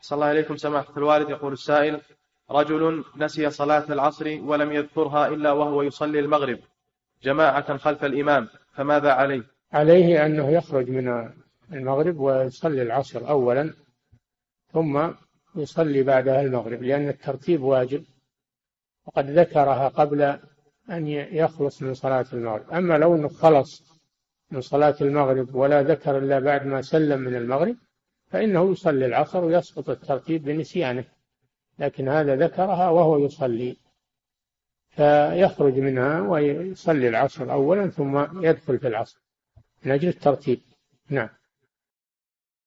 صلى الله عليكم سماحة الوالد. يقول السائل: رجل نسي صلاة العصر ولم يذكرها إلا وهو يصلي المغرب جماعة خلف الإمام، فماذا عليه؟ عليه أنه يخرج من المغرب ويصلي العصر أولا ثم يصلي بعدها المغرب، لأن الترتيب واجب، وقد ذكرها قبل أن يخلص من صلاة المغرب. أما لو أنه خلص من صلاة المغرب ولا ذكر إلا بعد ما سلم من المغرب فإنه يصلي العصر ويسقط الترتيب بنسيانه، لكن هذا ذكرها وهو يصلي، فيخرج منها ويصلي العصر أولا ثم يدخل في العصر من أجل الترتيب. نعم.